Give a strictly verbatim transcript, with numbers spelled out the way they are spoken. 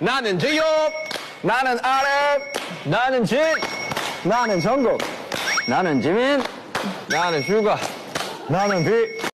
나는 제이홉. 나는 아름. 나는 진. 나는 정국. 나는 지민. 나는 슈가. 나는 비.